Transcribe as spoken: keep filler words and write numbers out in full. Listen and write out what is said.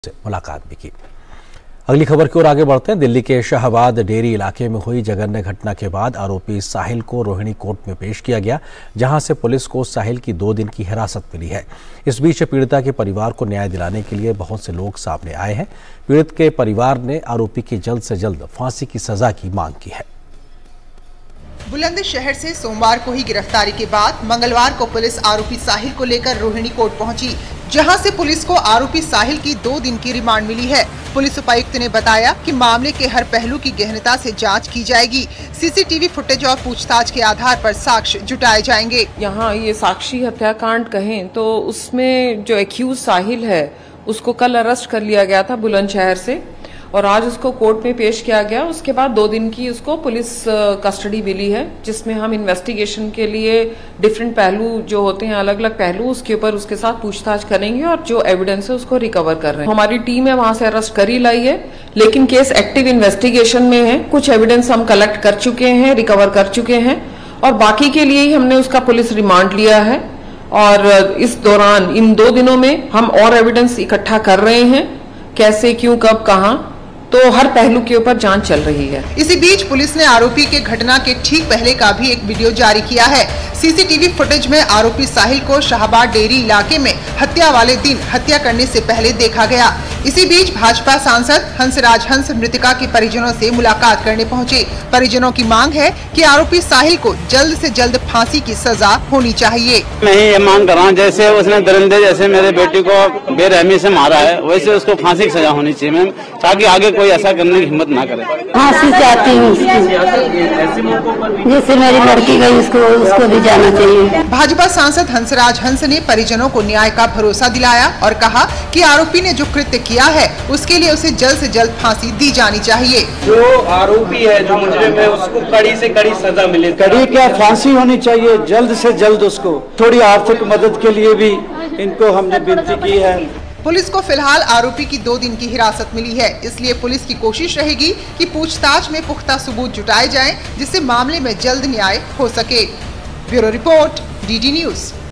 से मुलाकात भी की। अगली खबर की ओर आगे बढ़ते हैं। दिल्ली के शाहबाद डेरी इलाके में हुई जघन्य घटना के बाद आरोपी साहिल को रोहिणी कोर्ट में पेश किया गया, जहां से पुलिस को साहिल की दो दिन की हिरासत मिली है। इस बीच पीड़िता के परिवार को न्याय दिलाने के लिए बहुत से लोग सामने आए हैं। पीड़ित के परिवार ने आरोपी की जल्द से जल्द फांसी की सजा की मांग की है। बुलंदशहर से सोमवार को ही गिरफ्तारी के बाद मंगलवार को पुलिस आरोपी साहिल को लेकर रोहिणी कोर्ट पहुंची, जहां से पुलिस को आरोपी साहिल की दो दिन की रिमांड मिली है। पुलिस उपायुक्त ने बताया कि मामले के हर पहलू की गहनता से जांच की जाएगी। सीसीटीवी फुटेज और पूछताछ के आधार पर साक्ष्य जुटाए जाएंगे। यहाँ ये साक्षी हत्याकांड कहें तो उसमें जो एक्यूज साहिल है उसको कल अरेस्ट कर लिया गया था बुलंदशहर से और आज उसको कोर्ट में पेश किया गया। उसके बाद दो दिन की उसको पुलिस कस्टडी मिली है, जिसमें हम इन्वेस्टिगेशन के लिए डिफरेंट पहलू जो होते हैं, अलग अलग पहलू, उसके ऊपर उसके साथ पूछताछ करेंगे और जो एविडेंस है उसको रिकवर कर रहे हैं। हमारी टीम है वहां से अरेस्ट कर ही लाई है, लेकिन केस एक्टिव इन्वेस्टिगेशन में है। कुछ एविडेंस हम कलेक्ट कर चुके हैं, रिकवर कर चुके हैं और बाकी के लिए ही हमने उसका पुलिस रिमांड लिया है। और इस दौरान इन दो दिनों में हम और एविडेंस इकट्ठा कर रहे हैं, कैसे, क्यों, कब, कहां, तो हर पहलू के ऊपर जांच चल रही है। इसी बीच पुलिस ने आरोपी के घटना के ठीक पहले का भी एक वीडियो जारी किया है। सीसीटीवी फुटेज में आरोपी साहिल को शाहबाद डेरी इलाके में हत्या वाले दिन हत्या करने से पहले देखा गया। इसी बीच भाजपा सांसद हंसराज हंस मृतका के परिजनों से मुलाकात करने पहुंचे। परिजनों की मांग है कि आरोपी साहिल को जल्द से जल्द फांसी की सजा होनी चाहिए। मैं ये मांग कर रहा हूँ, जैसे उसने दरिंदे जैसे मेरे बेटी को बेरहमी से मारा है, वैसे उसको फांसी की सजा होनी चाहिए मैम, ताकि आगे कोई ऐसा करने की हिम्मत ना करे। फांसी चाहती हूँ, जैसे मेरी लड़की गई उसको उसको भी जाना चाहिए। भाजपा सांसद हंसराज हंस ने परिजनों को न्याय का भरोसा दिलाया और कहा कि आरोपी ने जो कृत्य किया है उसके लिए उसे जल्द से जल्द फांसी दी जानी चाहिए। जो आरोपी है, जो मुजरिम है, उसको कड़ी से कड़ी सजा मिले। कड़ी क्या, फांसी होनी चाहिए जल्द से जल्द। उसको थोड़ी आर्थिक मदद के लिए भी इनको हमने विनती की है। पुलिस को फिलहाल आरोपी की दो दिन की हिरासत मिली है, इसलिए पुलिस की कोशिश रहेगी कि पूछताछ में पुख्ता सबूत जुटाए जाएं, जिससे मामले में जल्द न्याय हो सके। Bureau report, DD news.